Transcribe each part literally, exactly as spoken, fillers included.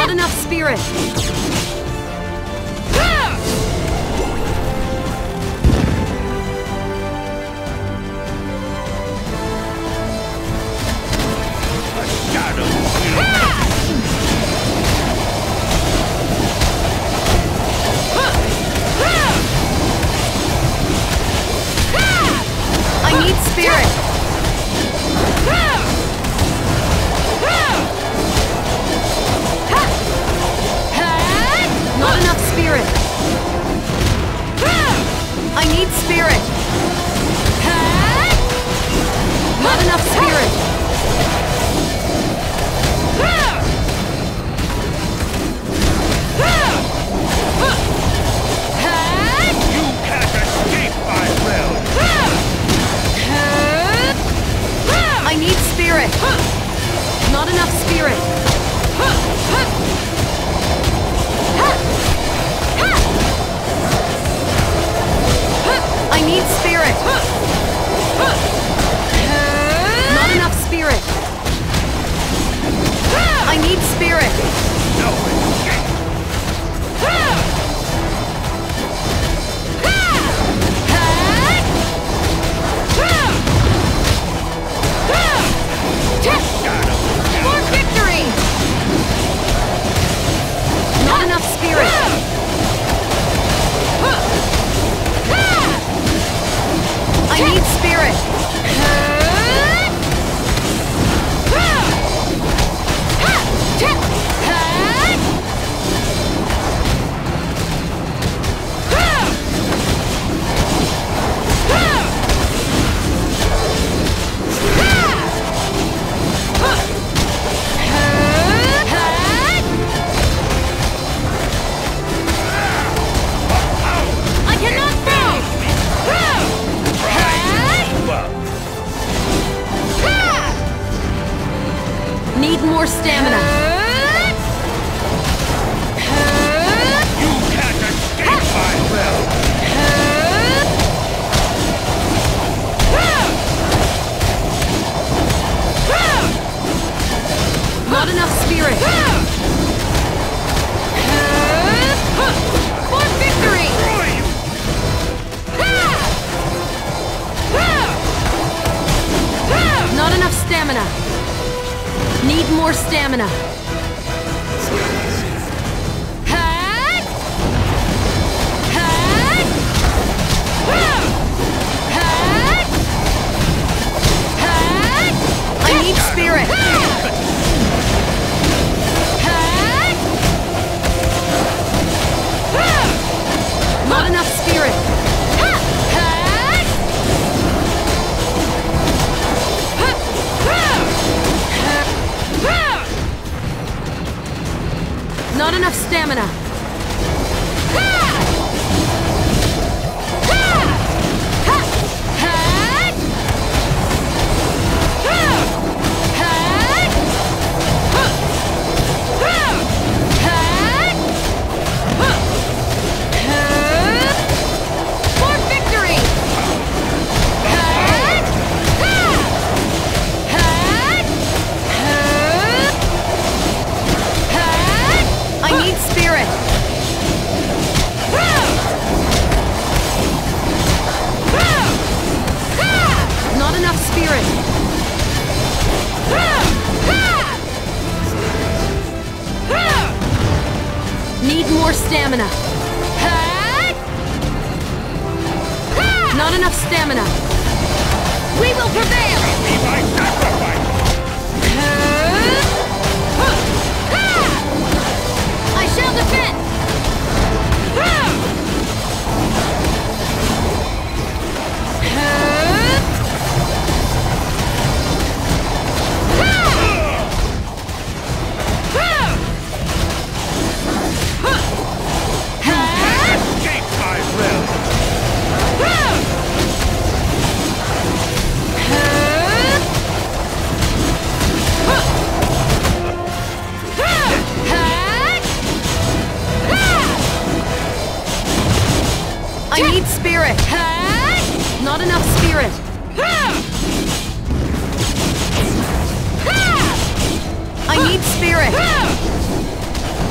Not enough spirit. I need spirit. Not enough spirit. I need spirit. Not enough spirit. You can't escape my will! I need spirit. Not enough spirit. I need spirit. Not enough spirit. I need spirit. No escape! For victory! Not enough spirit. I need spirit. I cannot move. Need more stamina. You can't escape my will! Not enough spirit. For victory! Not enough stamina. Need more stamina. I need spirit. Not enough spirit. Not enough stamina. For victory! I need spirit. Not enough spirit. Need more stamina. Not enough stamina. We will prevail! Be my sacrifice! I shall defend! Escape my will! I need spirit! Not enough spirit. I need spirit!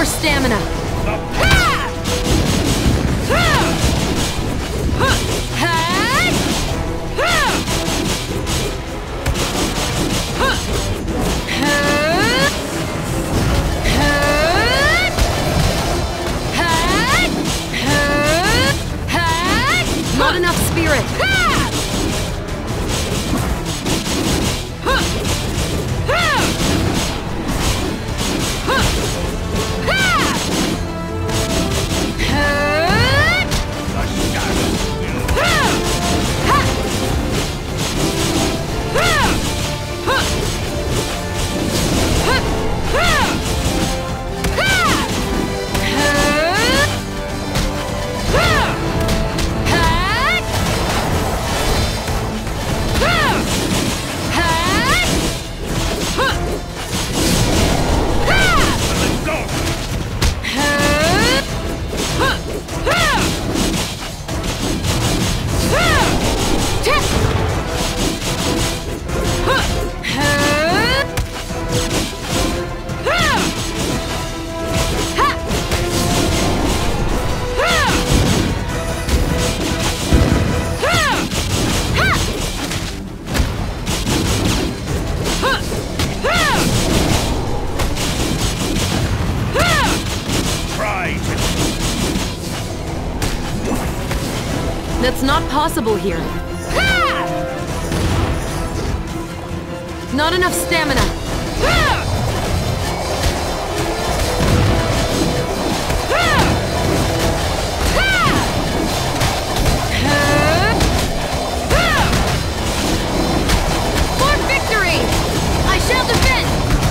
More stamina. Not enough spirit. That's not possible here. Not enough stamina. For victory! I shall defend!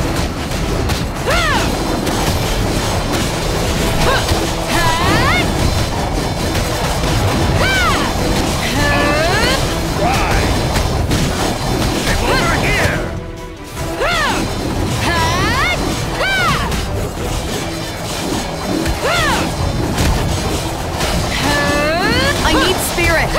I need spirit.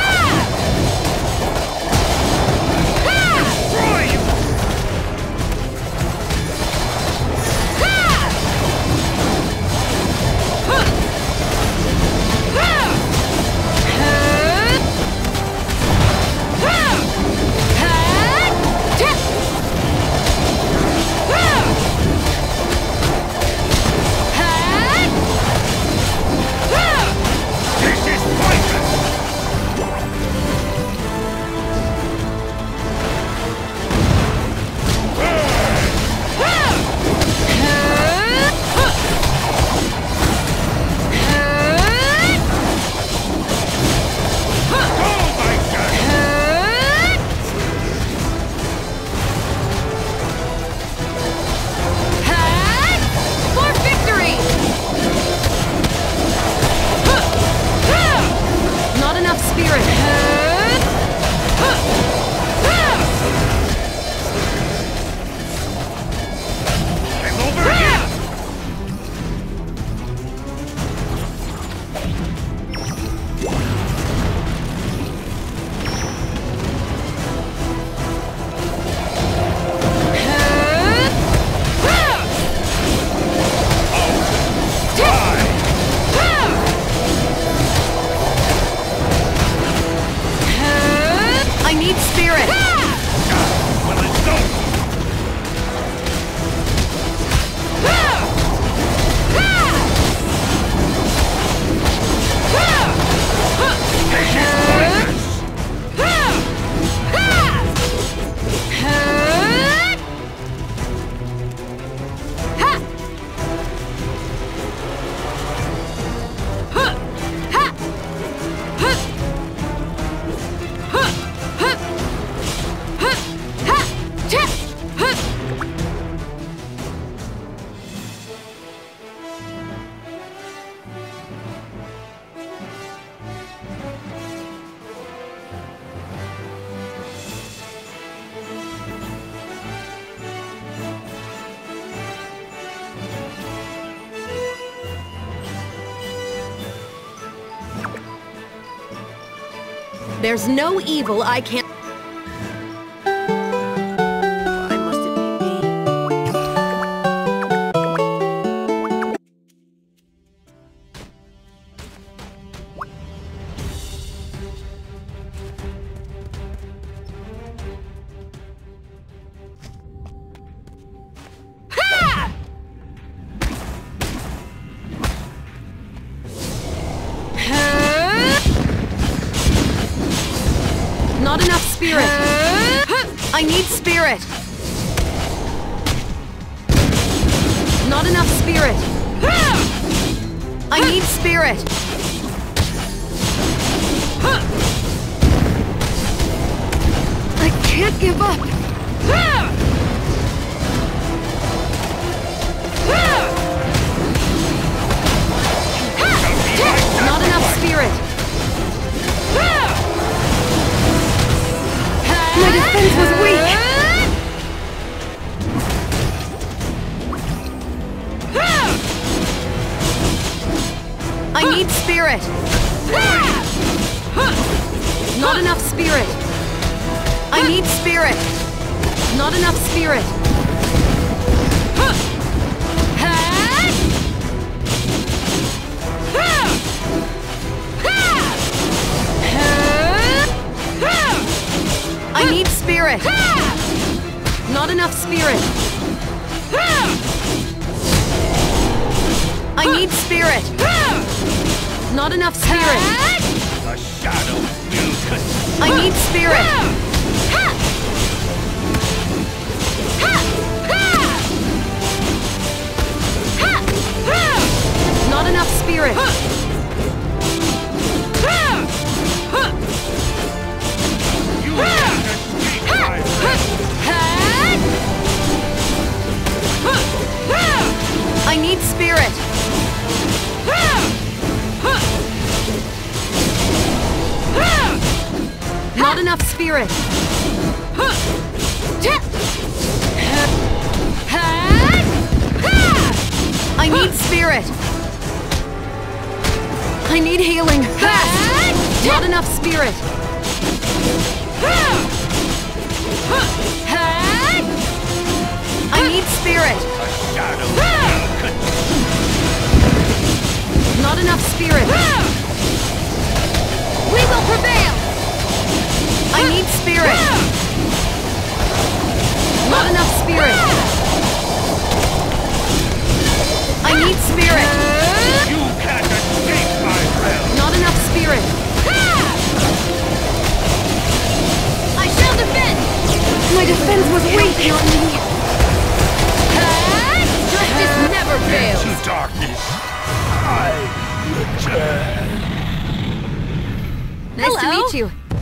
There's no evil I can't... Why must it be me? Not enough spirit. I need spirit. Not enough spirit. I need spirit. I can't give up. Not enough spirit. My defense was weak. I need spirit. Not enough spirit. I need spirit. Not enough spirit. I need spirit. Not enough spirit. I need spirit. Not enough spirit. The shadow will consume. I need spirit. Not enough spirit. You can't escape my wrath. I need spirit. Not enough spirit. I need spirit. I need healing. Fast. Not enough spirit. I need spirit. The shadow will consume. Not enough spirit. We will prevail! I need spirit. Not enough spirit. I need spirit. You can't escape my wrath. Not enough spirit. I shall defend! My defense was weak. On me. Justice never fails! Into darkness, I return. Nice Hello. to meet you.